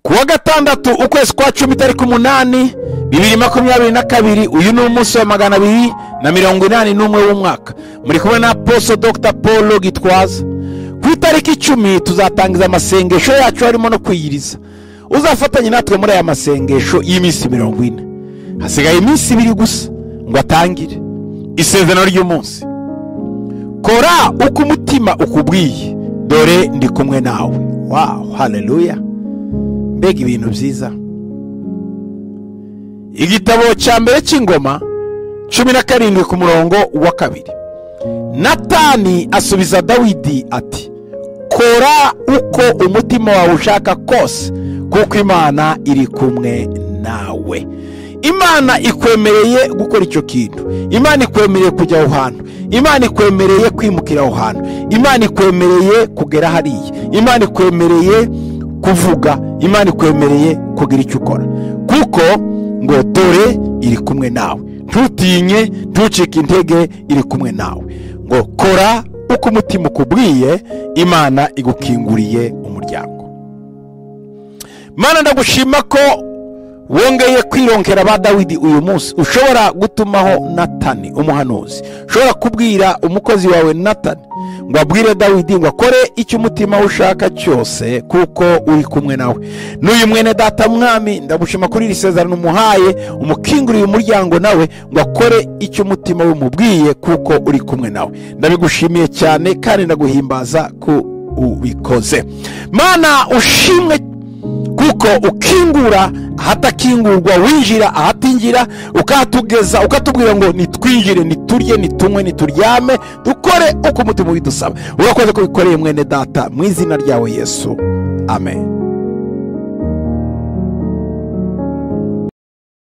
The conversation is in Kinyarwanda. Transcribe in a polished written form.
kuwa gatandatu ukwezi kwa 10 tariki 8 2022 uyu ni umunsi wa 281 w'umwaka. Muri kumwe na Apostle Dr. Paul Gitwaza. Ku itariki 10 tuzatangiza amasengesho yacu harimo no kwiyiriza. Uzafatanya natwe muri aya masengesho y'iminsi 40. Hasigaye iminsi 2 gusa ngo atangire isezerano ry'umunsi. Kora uko umutima ukubwiye, dore ndi kumwe nawe. Wow, hallelujah. Mbega ibintu byiza. Igitabo cya mbere cy'ingoma 17 ku murongo wa 2. Natani asubiza Dawidi ati, kora uko umutima wawe ushaka kose, kuko Imana iri kumwe nawe. Imana ikwemereye gukora icyo kintu. Imana ikwemereye kujya aho hantu. Imana ikwemereye kwimukira aho hantu. Imana ikwemereye kugera hariya. Imana ikwemereye kuvuga. Imana ikwemereye kugira icyo ukora, kuko ngo dore iri kumwe nawe. Ntutinye, ntucike intege, iri kumwe nawe. Ngo kora uko umutima ukubwiye, Imana igukinguriye umuryango. Mana, ndagushima ko wongeye kwironkera ba Dawidi uyu munsi. Ushobora gutumaho Natani umuhanuzi, ushobora kubwira umukozi wawe Natani ngo abwire Dawidi ngo akore icyo umutima ushaka cyose, kuko uri kumwe nawe. N'uyu mwene data mwami, ndamushima kuri iri sezerano umuhaye, umukinguriye umuryango nawe ngo akore icyo umutima umubwiye, kuko uri kumwe nawe. Ndabigushimiye cyane kandi ndaguhimbaza ko ubikoze. Mana, ushimwe kuko ukingura ahatakingurwa, winjira ahatinjira, ukatugeza ukatubwira ngo nitwinjire, niturye, nitunywe, nituryame, dukore uko umutima ubidusaba. Urakoze ko bikoreye mwene data, mu izina ryawe Yesu, amen.